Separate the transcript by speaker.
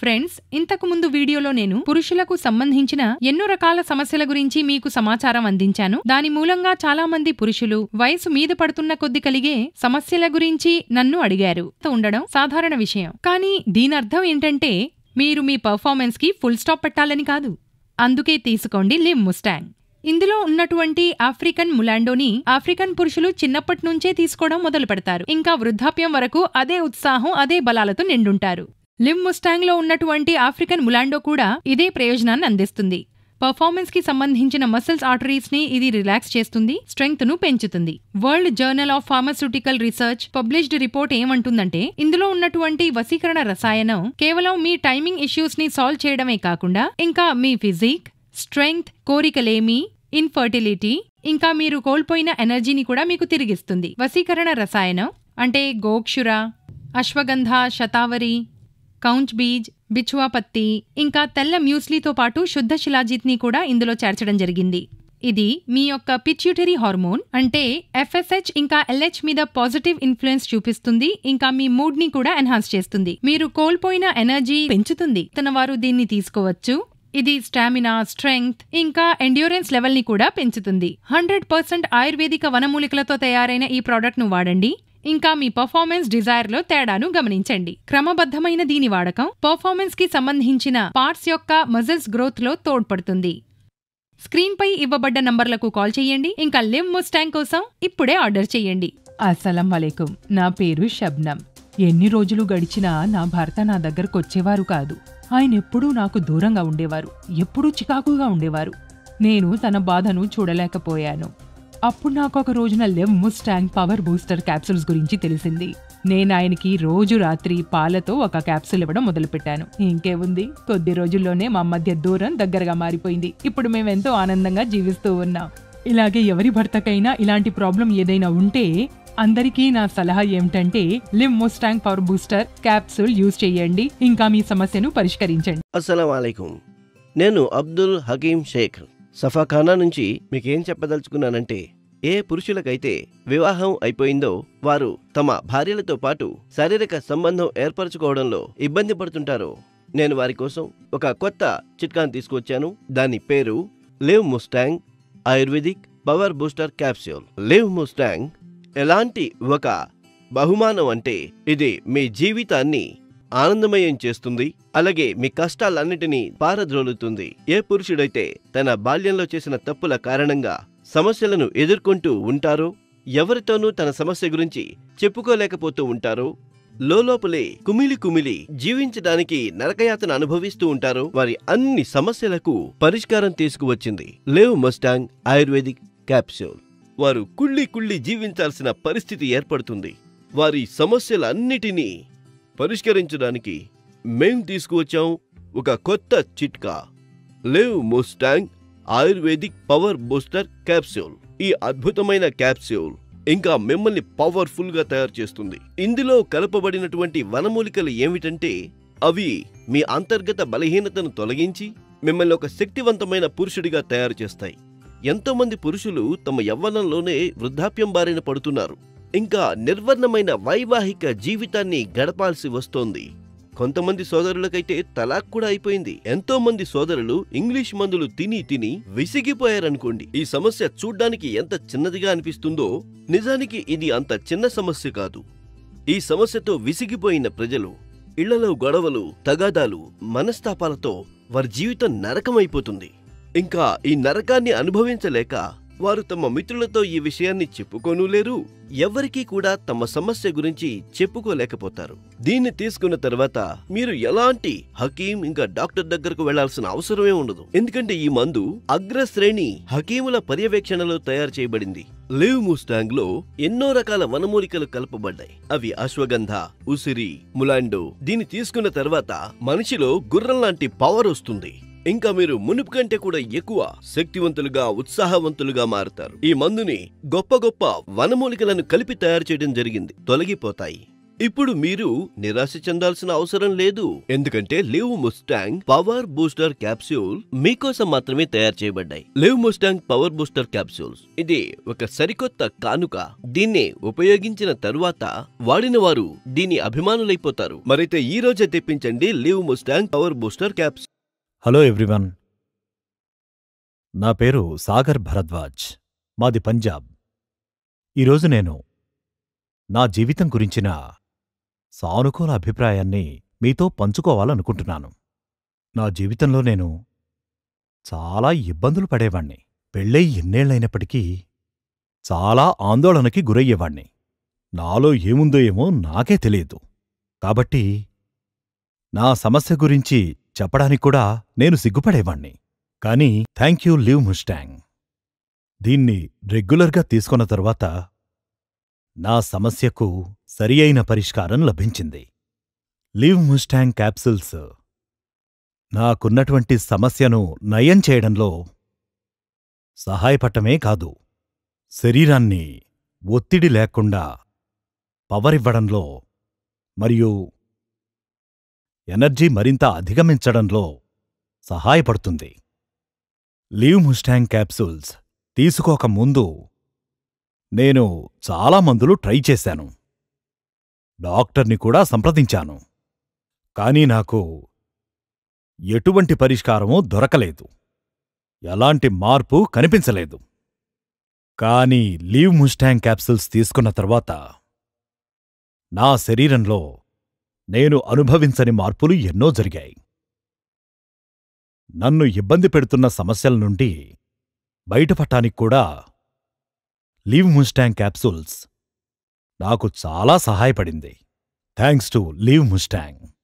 Speaker 1: Friends, ఇంతకు ముందు వీడియోలో నేను పురుషులకు సంబంధించిన ఎన్నో రకాల సమస్యల గురించి మీకు సమాచారం అందించాను. దాని మూలంగా చాలా మంది పురుషులు వయసు మీద పడుతున్న కొద్ది కలిగే సమస్యల గురించి నన్ను అడిగారు. ఉండడం సాధారణ విషయం. కానీ దీనర్థం ఏంటంటే మీరు మీ పర్ఫార్మెన్స్ కి ఫుల్ స్టాప్ పెట్టాలని కాదు. అందుకే తీసుకోండి లివ్ ముస్టాంగ్. ఇందులో ఉన్నటువంటి ఆఫ్రికన్ ములాండోని ఆఫ్రికన్ పురుషులు చిన్నప్పటి నుంచే తీసుకోవడం మొదలు పెడతారు. ఇంకా వృద్ధాప్యం వరకు అదే ఉత్సాహం, అదే బలాలతో నిండుంటారు. లివ్ ముస్టాంగ్ లో ఉన్నటువంటి ఆఫ్రికన్ ములాండో కూడా ఇదే ప్రయోజనాన్ని అందిస్తుంది. పర్ఫార్మెన్స్ కి సంబంధించిన మసిల్స్ ఆర్టరీస్ ని ఇది రిలాక్స్ చేస్తుంది, స్ట్రెంగ్త్ ను పెంచుతుంది. World journal of pharmaceutical research published report ఏమంటుందంటే, ఇందులో ఉన్నటువంటి వశీకరణ రసాయనం కేవలం మీ టైమింగ్ ఇష్యూస్ ని సాల్వ్ చేయడమే కాకుండా ఇంకా మీ ఫిజిక్, స్ట్రెంగ్త్, కోరికలేమి, ఇన్ఫర్టిలిటీ, ఇంకా మీరు కోల్పోయిన ఎనర్జీని కూడా మీకు తిరిగిస్తుంది. వశీకరణ రసాయనం అంటే గోక్షుర, అశ్వగంధ, శతావరి, కౌంచ్ బీజ్, బిచ్వా పత్తి, ఇంకా తెల్ల మ్యూస్లీతో పాటు శుద్ధ శిలాజిత్ని కూడా ఇందులో చేర్చడం జరిగింది. ఇది మీ యొక్క పిట్యూటరీ హార్మోన్ అంటే ఎఫ్ఎస్హెచ్ ఇంకా ఎల్హెచ్ మీద పాజిటివ్ ఇన్ఫ్లుయెన్స్ చూపిస్తుంది. ఇంకా మీ మూడ్ ని కూడా ఎన్హాన్స్ చేస్తుంది. మీరు కోల్పోయిన ఎనర్జీ పెంచుతుంది. తనవారు దీన్ని తీసుకోవచ్చు. ఇది స్టామినా, స్ట్రెంగ్త్, ఇంకా ఎండ్యూరెన్స్ లెవెల్ ని కూడా పెంచుతుంది. 100% ఆయుర్వేదిక వనమూలికలతో తయారైన ఈ ప్రోడక్ట్ ను వాడండి. ఇంకా మీ పర్ఫార్మెన్స్ డిజైర్ లో తేడాను గమనించండి. క్రమబద్ధమైన దీని వాడకం పర్ఫార్మెన్స్ కి సంబంధించిన పార్ట్స్ యొక్క మజిల్స్ గ్రోత్ లో తోడ్పడుతుంది. స్క్రీన్ పై ఇవ్వబడ్డ నంబర్లకు కాల్ చేయండి. ఇంకా లివ్ ముస్టాంగ్ కోసం ఇప్పుడే ఆర్డర్ చేయండి.
Speaker 2: అస్సలం వలైకుం. నా పేరు షబ్నం. ఎన్ని రోజులు గడిచినా నా భర్త నా దగ్గరకొచ్చేవారు కాదు. ఆయన ఎప్పుడూ నాకు దూరంగా ఉండేవారు. ఎప్పుడూ చికాకుగా ఉండేవారు. నేను తన బాధను చూడలేకపోయాను. అప్పుడు నాకు ఒక రోజున Liv Mustang power booster capsules గురించి తెలిసింది. నేను ఆయనకి రోజు రాత్రి పాలతో ఒక క్యాప్సూల్ ఇవ్వడం మొదలుపెట్టాను. ఇంకేముంది, కొద్ది రోజుల్లోనే మా మధ్య దూరం దగ్గరగా మారిపోయింది. ఇప్పుడు మేమెంతో ఆనందంగా జీవిస్తూ ఉన్నాం. ఇలాగే ఎవరి భర్తకైనా ఇలాంటి ప్రాబ్లం ఏదైనా ఉంటే అందరికీ నా సలహా ఏమిటంటే Liv Mustang power booster capsule use చేయండి. ఇంకా మీ సమస్యను పరిష్కరించండి.
Speaker 3: అస్సలాము అలైకుం. నేను అబ్దుల్ హకీం షేక్ సఫాఖానా నుంచి మీకేం చెప్పదలుచుకున్నానంటే, ఏ పురుషులకైతే వివాహం అయిపోయిందో వారు తమ భార్యలతో పాటు శారీరక సంబంధం ఏర్పరచుకోవడంలో ఇబ్బంది పడుతుంటారో, నేను వారి కోసం ఒక కొత్త చిట్కాను తీసుకొచ్చాను. దాని పేరు Liv Mustang ayurvedic power booster capsule. Liv Mustang ఎలాంటి ఒక బహుమానం అంటే, ఇది మీ జీవితాన్ని ఆనందమయం చేస్తుంది. అలాగే మీ కష్టాలన్నిటినీ పారద్రోలుతుంది. ఏ పురుషుడైతే తన బాల్యంలో చేసిన తప్పుల కారణంగా సమస్యలను ఎదుర్కొంటూ ఉంటారో, ఎవరితోనూ తన సమస్య గురించి చెప్పుకోలేకపోతూ ఉంటారో, లోపలే కుమిలి కుమిలి జీవించడానికి నరకయాతన అనుభవిస్తూ ఉంటారో, వారి అన్ని సమస్యలకు పరిష్కారం తీసుకువచ్చింది లివ్ ముస్టాంగ్ ఆయుర్వేదిక్ క్యాప్సూల్. వారు కుళ్ళి కుళ్ళి జీవించాల్సిన పరిస్థితి ఏర్పడుతుంది. వారి సమస్యలన్నిటినీ పరిష్కరించడానికి మేం తీసుకువచ్చాం ఒక కొత్త చిట్కా, Liv Mustang ayurvedic power booster capsule. ఈ అద్భుతమైన క్యాప్సూల్ ఇంకా మిమ్మల్ని పవర్ఫుల్ గా తయారు చేస్తుంది. ఇందులో కలపబడినటువంటి వనమూలికలు ఏమిటంటే, అవి మీ అంతర్గత బలహీనతను తొలగించి మిమ్మల్ని ఒక శక్తివంతమైన పురుషుడిగా తయారు చేస్తాయి. ఎంతో మంది పురుషులు తమ యవ్వనంలోనే వృద్ధాప్యం బారిన పడుతున్నారు. ఇంకా నిర్వర్ణమైన వైవాహిక జీవితాన్ని గడపాల్సి వస్తోంది. కొంతమంది సోదరులకైతే తలాక్ కూడా అయిపోయింది. ఎంతో మంది సోదరులు ఇంగ్లీష్ మందులు తిని తిని విసిగిపోయారనుకోండి. ఈ సమస్య చూడ్డానికి ఎంత చిన్నదిగా అనిపిస్తుందో, నిజానికి ఇది అంత చిన్న సమస్య కాదు. ఈ సమస్యతో విసిగిపోయిన ప్రజలు ఇళ్లలో గొడవలు, తగాదాలు, మనస్తాపాలతో వారి జీవితం నరకమైపోతుంది. ఇంకా ఈ నరకాన్ని అనుభవించలేక వారు తమ మిత్రులతో ఈ విషయాన్ని చెప్పుకోనూలేరు. ఎవ్వరికీ కూడా తమ సమస్య గురించి చెప్పుకోలేకపోతారు. దీన్ని తీసుకున్న తర్వాత మీరు ఎలాంటి హకీం ఇంకా డాక్టర్ దగ్గరకు వెళ్లాల్సిన అవసరమే ఉండదు. ఎందుకంటే ఈ మందు అగ్రశ్రేణి హకీముల పర్యవేక్షణలో తయారు చేయబడింది. లివ్ ముస్టాంగ్ లో ఎన్నో రకాల వనమూలికలు కలపబడ్డాయి. అవి అశ్వగంధ, ఉసిరి, ములాండో. దీన్ని తీసుకున్న తర్వాత మనిషిలో గుర్రం లాంటి పవర్ వస్తుంది. ఇంకా మీరు మునుపు కంటే కూడా ఎక్కువ శక్తివంతులుగా, ఉత్సాహవంతులుగా మారుతారు. ఈ మందుని గొప్ప గొప్ప వనమూలికలను కలిపి తయారు చేయడం జరిగింది. తొలగిపోతాయి. ఇప్పుడు మీరు నిరాశ చెందాల్సిన అవసరం లేదు, ఎందుకంటే Liv Mustang power booster capsule మీకోసం మాత్రమే తయారు చేయబడ్డాయి. Liv Mustang power booster capsules ఇది ఒక సరికొత్త కానుక. దీన్ని ఉపయోగించిన తరువాత వాడిన వారు దీని అభిమానులైపోతారు. మరైతే ఈ రోజే తెప్పించండి Liv Mustang power booster capsule.
Speaker 4: Hello everyone, నా పేరు సాగర్ భరద్వాజ్, మాది పంజాబ్. ఈరోజు నేను నా జీవితం గురించిన సానుకూల అభిప్రాయాన్ని మీతో పంచుకోవాలనుకుంటున్నాను. నా జీవితంలో నేను చాలా ఇబ్బందులు పడేవాణ్ణి. పెళ్ళై ఎన్నేళ్లైనప్పటికీ చాలా ఆందోళనకి గురయ్యేవాణ్ణి. నాలో ఏముందో ఏమో నాకే తెలియదు. కాబట్టి నా సమస్య గురించి చెప్పడానికి కూడా నేను సిగ్గుపడేవాణ్ణి. కాని థ్యాంక్యూ లివ్ ముస్టాంగ్. దీన్ని రెగ్యులర్గా తీసుకున్న తరువాత నా సమస్యకు సరి అయిన పరిష్కారం లభించింది. లివ్ ముస్టాంగ్ క్యాప్సూల్స్ నాకున్నటువంటి సమస్యను నయం చేయడంలో సహాయపడటమే కాదు, శరీరాన్ని ఒత్తిడి లేకుండా పవరివ్వడంలో మరియు ఎనర్జీ మరింత అధిగమించడంలో సహాయపడుతుంది. లివ్ ముస్టాంగ్ క్యాప్సూల్స్ తీసుకోకముందు నేను చాలా మందులు ట్రై చేశాను, డాక్టర్ని కూడా సంప్రదించాను. కానీ నాకు ఎటువంటి పరిష్కారమూ దొరకలేదు, ఎలాంటి మార్పు కనిపించలేదు. కానీ లివ్ ముస్టాంగ్ క్యాప్సూల్స్ తీసుకున్న తర్వాత నా శరీరంలో నేను అనుభవించని మార్పులు ఎన్నో జరిగాయి. నన్ను ఇబ్బంది పెడుతున్న సమస్యల నుండి బయటపడటానికి కూడా లివ్ ముస్టాంగ్ క్యాప్సూల్స్ నాకు చాలా సహాయపడింది. Thanks to Liv Mustang.